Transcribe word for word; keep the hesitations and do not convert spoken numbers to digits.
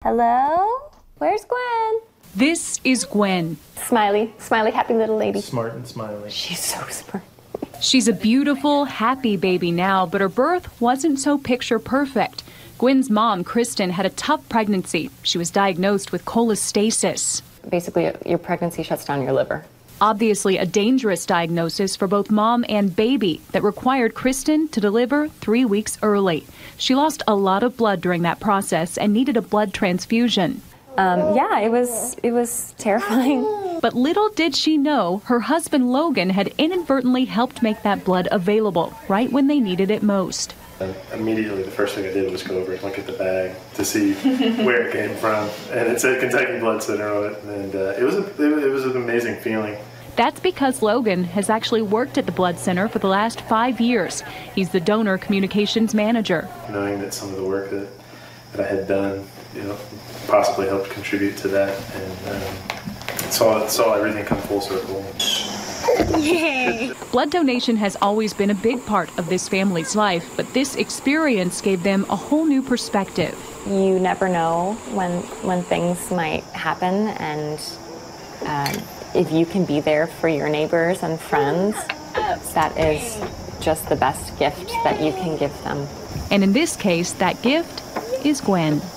Hello? Where's Gwen? This is Gwen. Smiley, smiley, happy little lady. Smart and smiley. She's so smart. She's a beautiful, happy baby now, but her birth wasn't so picture perfect. Gwen's mom, Kristen, had a tough pregnancy. She was diagnosed with cholestasis. Basically, your pregnancy shuts down your liver. Obviously a dangerous diagnosis for both mom and baby that required Kristen to deliver three weeks early. She lost a lot of blood during that process and needed a blood transfusion. Um, yeah, it was, it was terrifying. But little did she know her husband Logan had inadvertently helped make that blood available right when they needed it most. And immediately, the first thing I did was go over and look at the bag to see where it came from, and it said Kentucky Blood Center on it, and uh, it was a, it was an amazing feeling. That's because Logan has actually worked at the Blood Center for the last five years. He's the donor communications manager. Knowing that some of the work that, that I had done, you know, possibly helped contribute to that, and um, saw saw everything come full circle. Yay! Blood donation has always been a big part of this family's life, but this experience gave them a whole new perspective. You never know when when things might happen, and um, if you can be there for your neighbors and friends, that is just the best gift that you can give them. And in this case, that gift is Gwen.